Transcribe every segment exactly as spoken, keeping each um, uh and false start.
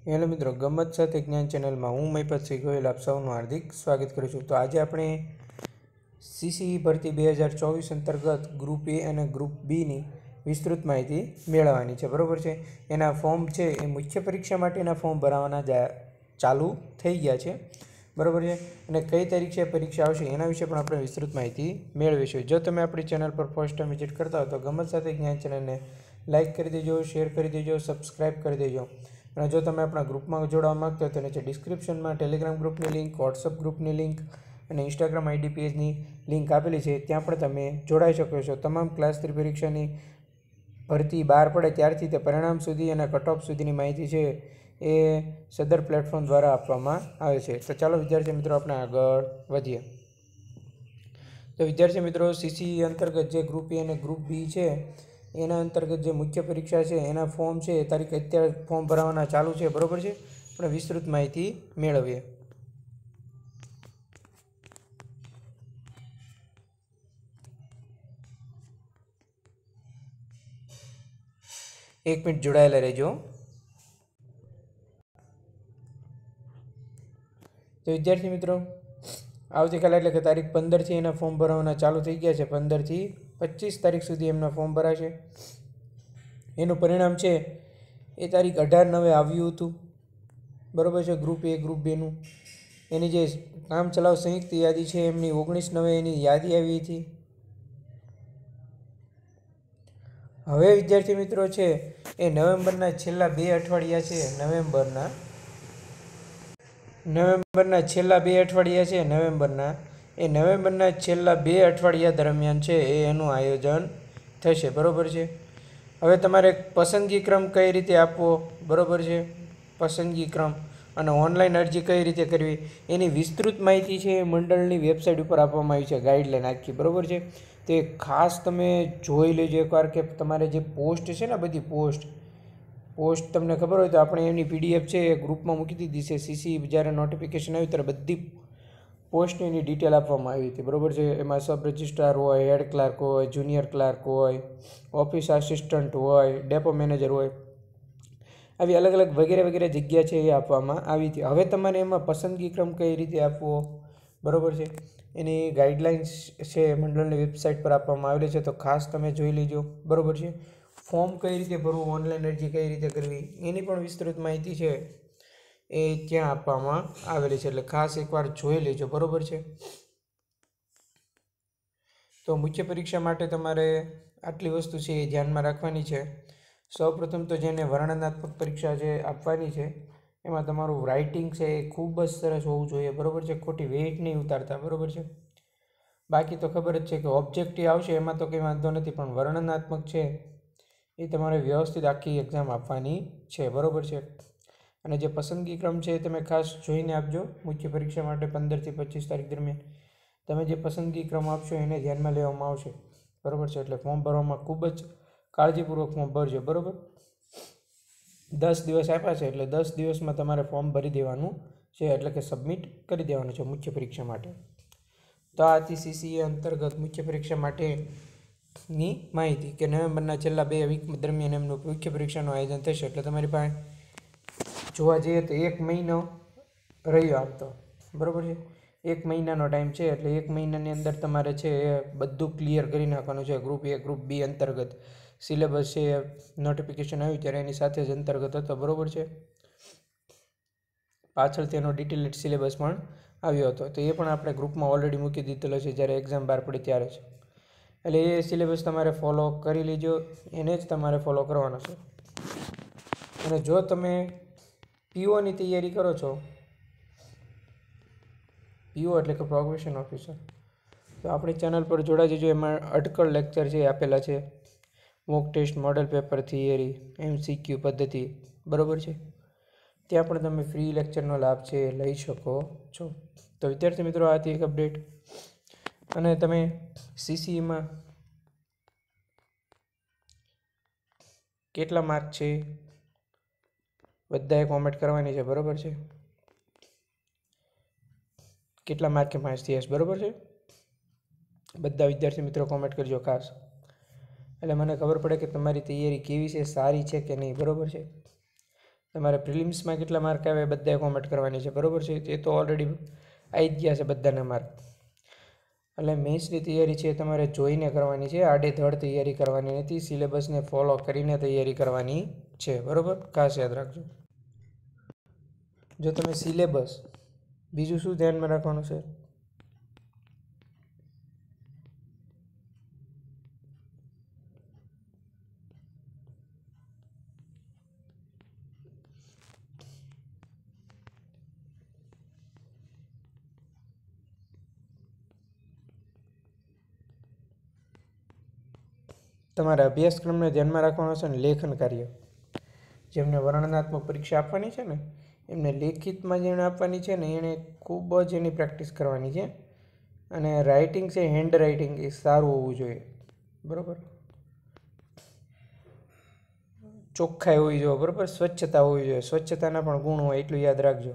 Hello મિત્રો, ગમત સાથે જ્ઞાન ચેનલમાં હું મહિપત સિંહ ગોયલ આપ સૌનું હાર્દિક સ્વાગત કરું છું। તો આજે આપણે સીસીઈ ભરતી બે હજાર ચોવીસ અંતર્ગત ગ્રુપ એ અને ગ્રુપ બીની વિસ્તૃત માહિતી મેળવવાની છે, બરાબર છે। એના ફોર્મ છે એ મુખ્ય પરીક્ષા માટેના ફોર્મ ભરાવાના ચાલુ થઈ ગયા છે, બરાબર છે। અને કઈ તારીખે પરીક્ષા આવશે એના વિશે પણ આપણે વિસ્તૃત માહિતી મેળવીશું। જો તમે આપણી ચેનલ પર ફર્સ્ટ ટાઈમ વિઝિટ કરતા હો તો ગમત સાથે જ્ઞાન ચેનલને લાઇક કરી દેજો, શેર કરી દેજો, સબસ્ક્રાઈબ કરી દેજો। અને જો તમે આપણા ગ્રુપમાં જોડાવા માગતા હોય તો નીચે ડિસ્ક્રિપ્શનમાં ટેલિગ્રામ ગ્રુપની લિંક, વોટ્સઅપ ગ્રુપની લિંક અને ઇન્સ્ટાગ્રામ આઈડી પેજની લિંક આપેલી છે, ત્યાં પણ તમે જોડાઈ શકો છો। તમામ ક્લાસ થ્રી પરીક્ષાની ભરતી બહાર પડે ત્યારથી તે પરિણામ સુધી અને કટ ઓફ સુધીની માહિતી છે એ સદર પ્લેટફોર્મ દ્વારા આપવામાં આવે છે। તો ચાલો વિદ્યાર્થી મિત્રો આપણે આગળ વધીએ। તો વિદ્યાર્થી મિત્રો, સીસી અંતર્ગત જે ગ્રુપ એ અને ગ્રુપ બી છે એના અંતર્ગત જે મુખ્ય પરીક્ષા છે એના ફોર્મ છે એ તારીખ અત્યારે ફોર્મ ભરાવાના ચાલુ છે, બરાબર છે। આપણે વિસ્તૃત માહિતી મેળવીએ। એક મિનિટ જોડાયેલા રહેજો। તો વિદ્યાર્થી મિત્રો, આવતીકાલે એટલે કે તારીખ પંદરથી એના ફોર્મ ભરવાના ચાલુ થઈ ગયા છે। પંદરથી પચીસ તારીખ સુધી એમના ફોર્મ ભરાશે। એનું પરિણામ છે એ તારીખ અઢાર નવે આવ્યું હતું, બરાબર છે। ગ્રુપ એ ગ્રુપ બેનું એની જે કામ ચલાવ સંયુક્ત યાદી છે એમની ઓગણીસ નવે એની યાદી આવી હતી। હવે વિદ્યાર્થી મિત્રો છે એ નવેમ્બરના છેલ્લા બે અઠવાડિયા છે નવેમ્બરના નવેમ્બરના છેલ્લા બે અઠવાડિયા છે નવેમ્બરના એ નવેમ્બરના છેલ્લા બે અઠવાડિયા દરમિયાન છે એ એનું આયોજન થશે, બરાબર છે। હવે તમારે પસંદગી ક્રમ કઈ રીતે આપવો, બરાબર છે, પસંદગી ક્રમ અને ઓનલાઈન અરજી કઈ રીતે કરવી એની વિસ્તૃત માહિતી છે એ મંડળની વેબસાઇટ ઉપર આપવામાં આવી છે, ગાઈડલાઈન આખી, બરાબર છે। તે ખાસ તમે જોઈ લેજો એકવાર કે તમારે જે પોસ્ટ છે ને બધી પોસ્ટ પોસ્ટ તમને ખબર હોય તો આપણે એની પીડીએફ છે એ ગ્રુપમાં મૂકી દીધી છે। સીસી જ્યારે નોટિફિકેશન આવ્યું ત્યારે બધી પોસ્ટની એની ડિટેલ આપવામાં આવી હતી, બરાબર છે। એમાં સબ રજિસ્ટ્રાર હોય, હેડ ક્લાર્ક હોય, જુનિયર ક્લાર્ક હોય, ઓફિસ આસિસ્ટન્ટ હોય, ડેપો મેનેજર હોય, આવી અલગ અલગ વગેરે વગેરે જગ્યા છે એ આપવામાં આવી હતી। હવે તમારે એમાં પસંદગી ક્રમ કઈ રીતે આપવો, બરાબર છે, એની ગાઈડલાઇન્સ છે મંડળની વેબસાઇટ પર આપવામાં આવેલી છે, તો ખાસ તમે જોઈ લેજો, બરાબર છે। ફોર્મ કઈ રીતે ભરવું, ઓનલાઈન અરજી કઈ રીતે કરવી એની પણ વિસ્તૃત માહિતી છે એ ત્યાં આપવામાં આવેલી છે, એટલે ખાસ એકવાર જોઈ લેજો, બરાબર છે। તો મુખ્ય પરીક્ષા માટે તમારે આટલી વસ્તુ છે એ ધ્યાનમાં રાખવાની છે। સૌપ્રથમ તો જેને વર્ણનાત્મક પરીક્ષા જે આપવાની છે એમાં તમારું રાઇટિંગ છે એ ખૂબ જ સરસ હોવું જોઈએ, બરાબર છે, ખોટી વેઇટ નહીં ઉતારતા, બરાબર છે। બાકી તો ખબર જ છે કે ઓબ્જેક્ટિવ આવશે એમાં તો કંઈ વાંધો નથી, પણ વર્ણનાત્મક છે એ તમારે વ્યવસ્થિત આખી એક્ઝામ આપવાની છે, બરાબર છે। અને જે પસંદગી ક્રમ છે એ તમે ખાસ જોઈને આપજો। મુખ્ય પરીક્ષા માટે પંદરથી પચીસ તારીખ દરમિયાન તમે જે પસંદગી ક્રમ આપશો એને ધ્યાનમાં લેવામાં આવશે, બરાબર છે। એટલે ફોર્મ ભરવામાં ખૂબ જ કાળજીપૂર્વક ફોર્મ ભરજો, બરાબર। દસ દિવસ આપ્યા છે એટલે દસ દિવસમાં તમારે ફોર્મ ભરી દેવાનું છે, એટલે કે સબમિટ કરી દેવાનું છે મુખ્ય પરીક્ષા માટે। તો આ હતી સીસીએ અંતર્ગત મુખ્ય પરીક્ષા માટેની માહિતી કે નવેમ્બરના છેલ્લા બે વીક દરમિયાન એમનું મુખ્ય પરીક્ષાનું આયોજન થશે। એટલે તમારી પાસે જોવા જઈએ તો એક મહિનો રહ્યો આમ તો, બરાબર છે, એક મહિનાનો ટાઈમ છે। એટલે એક મહિનાની અંદર તમારે છે એ બધું ક્લિયર કરી નાખવાનું છે। ગ્રુપ એ ગ્રુપ બી અંતર્ગત સિલેબસ છે નોટિફિકેશન આવ્યું ત્યારે એની સાથે જ અંતર્ગત હતો, બરાબર છે। પાછળ તેનો ડિટેલેડ સિલેબસ પણ આવ્યો હતો, તો એ પણ આપણે ગ્રુપમાં ઓલરેડી મૂકી દીધેલો છે જ્યારે એક્ઝામ બહાર પડી ત્યારે જ। એટલે એ સિલેબસ તમારે ફોલો કરી લેજો, એને જ તમારે ફોલો કરવાનો છે। અને જો તમે પીઓની તૈયારી કરો છો, પીઓ એટલે કે પ્રોબેશન ઓફિસર, તો આપણી ચેનલ પર જોડાઈ જજો। એમાં અટકળ લેક્ચર છે આપેલા છે, mock test, model paper, theory, MCQ પદ્ધતિ, બરાબર છે, ત્યાં પણ તમે ફ્રી લેક્ચરનો લાભ છે એ લઈ શકો છો। તો વિદ્યાર્થી મિત્રો, આ હતી એક અપડેટ। અને તમે સીસીઈમાં કેટલા માર્ક છે બધાએ કોમેન્ટ કરવાની છે, બરાબર છે, કેટલા માર્કે પાસ થયા છે, બરાબર છે। બધા વિદ્યાર્થી મિત્રો કોમેન્ટ કરજો ખાસ, એટલે મને ખબર પડે કે તમારી તૈયારી કેવી છે, સારી છે કે નહીં, બરાબર છે। તમારે પ્રિલિમ્સમાં કેટલા માર્ક આવે એ બધાએ કોમેન્ટ કરવાની છે, બરાબર છે. એ તો ઓલરેડી આવી જ ગયા છે બધાના માર્ક. એટલે મેથ્સની તૈયારી છે તમારે જોઈને કરવાની છે, આડેધડ તૈયારી કરવાની નથી, સિલેબસને ફોલો કરીને તૈયારી કરવાની છે, બરાબર. ખાસ યાદ રાખજો. જો તમે સિલેબસ, બીજું શું ધ્યાનમાં રાખવાનું છે? તમારે અભ્યાસક્રમને ધ્યાનમાં રાખવાનો છે ને લેખન કાર્ય. જેમને વર્ણનાત્મક પરીક્ષા આપવાની છે ને એમને લેખિતમાં જેણે આપવાની છે ને એણે ખૂબ જ એની પ્રેક્ટિસ કરવાની છે. અને રાઇટિંગ છે, હેન્ડ રાઇટિંગ એ સારું હોવું જોઈએ, બરાબર. ચોખ્ખાઈ હોવી જોઈએ, બરાબર. સ્વચ્છતા હોવી જોઈએ, સ્વચ્છતાના પણ ગુણ હોય એટલું યાદ રાખજો.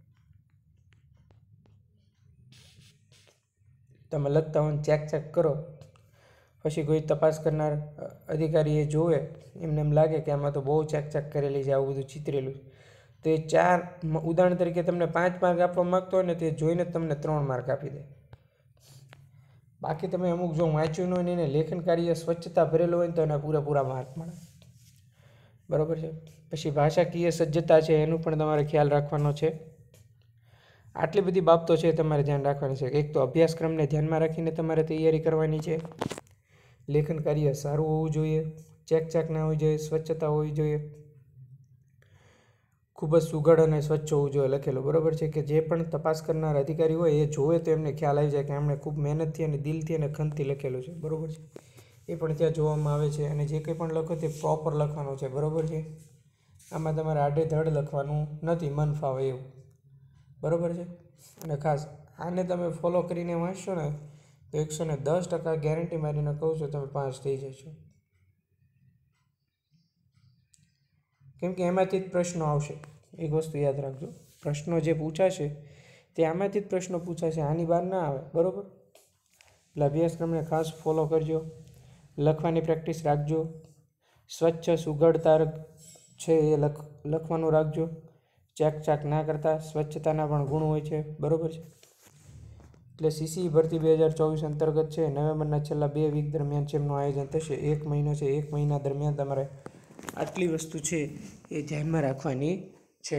તમે લખતા હોય ચેક ચેક કરો, પછી કોઈ તપાસ કરનાર અધિકારી એ જોવે, એમને એમ લાગે કે આમાં તો બહુ ચેક ચેક કરેલી છે, આવું બધું ચિતરેલું, તો એ ચાર ઉદાહરણ તરીકે તમને પાંચ માર્ક આપવા માગતો હોય ને તે જોઈને તમને ત્રણ માર્ક આપી દે. બાકી તમે અમુક જો વાંચ્યું ન હોય ને એને લેખન કાર્ય સ્વચ્છતા ભરેલું હોય ને તો એના પૂરેપૂરા માર્ક મળે, બરાબર છે. પછી ભાષાકીય સજ્જતા છે એનું પણ તમારે ખ્યાલ રાખવાનો છે. આટલી બધી બાબતો છે તમારે ધ્યાન રાખવાની છે. એક તો અભ્યાસક્રમને ધ્યાનમાં રાખીને તમારે તૈયારી કરવાની છે. લેખન કાર્ય સારું હોવું જોઈએ, ચેક ચેક ના હોવી જોઈએ, સ્વચ્છતા હોવી જોઈએ, ખૂબ જ સુઘડ અને સ્વચ્છ હોવું જોઈએ લખેલું, બરાબર છે. કે જે પણ તપાસ કરનાર અધિકારી હોય એ જોવે તો એમને ખ્યાલ આવી જાય કે એમણે ખૂબ મહેનતથી અને દિલથી અને ખંતથી લખેલું છે, બરાબર છે. એ પણ ત્યાં જોવામાં આવે છે. અને જે કંઈ પણ લખો તે પ્રોપર લખવાનું છે, બરાબર છે. આમાં તમારે આડેધડ લખવાનું નથી, મન ફાવે એવું, બરાબર છે. અને ખાસ આને તમે ફોલો કરીને વાંચશો ને તો એકસો ને દસ ટકા ગેરંટી મારીને કહું છું તમે પાસ થઈ જશો. કેમ કે એમાંથી જ પ્રશ્નો આવશે. એક વસ્તુ યાદ રાખજો, પ્રશ્નો જે પૂછાશે તે આમાંથી જ પ્રશ્નો પૂછાશે, આની બહાર ના આવે, બરાબર. એટલે અભ્યાસક્રમને ખાસ ફોલો કરજો, લખવાની પ્રેક્ટિસ રાખજો, સ્વચ્છ સુઘડતા છે એ લખ લખવાનું રાખજો, ચેક ચાક ના કરતા, સ્વચ્છતાના પણ ગુણ હોય છે, બરાબર છે. એટલે સીસી ભરતી બે હજાર ચોવીસ અંતર્ગત છે નવેમ્બરના છેલ્લા બે વીક દરમિયાન છે એમનું આયોજન થશે. એક મહિનો છે, એક મહિના દરમિયાન તમારે આટલી વસ્તુ છે એ ધ્યાનમાં રાખવાની છે,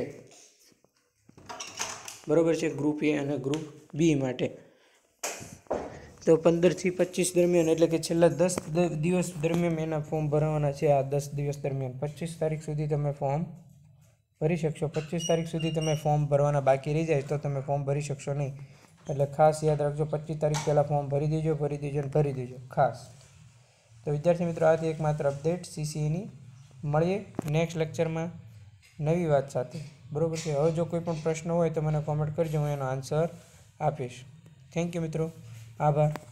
બરાબર છે. ગ્રુપ એ અને ગ્રુપ બી માટે તો પંદરથી પચીસ દરમિયાન, એટલે કે છેલ્લા દસ દિવસ દરમિયાન એના ફોર્મ ભરવાના છે. આ દસ દિવસ દરમિયાન પચીસ તારીખ સુધી તમે ફોર્મ ભરી શકશો. પચીસ તારીખ સુધી તમે ફોર્મ ભરવાના બાકી રહી જાય તો તમે ફોર્મ ભરી શકશો નહીં. એટલે ખાસ યાદ રાખજો, પચીસ તારીખ પહેલાં ફોર્મ ભરી દેજો, ભરી દેજો અને ભરી દેજો ખાસ. તો વિદ્યાર્થી મિત્રો, આથી એકમાત્ર અપડેટ સીસીઈની. મળીએ નેક્સ્ટ લેક્ચરમાં નવી વાત સાથે, બરાબર છે. હવે જો કોઈ પણ પ્રશ્ન હોય તો મને કોમેન્ટ કરજો, હું એનો આન્સર આપીશ. થેન્ક યુ મિત્રો, આભાર.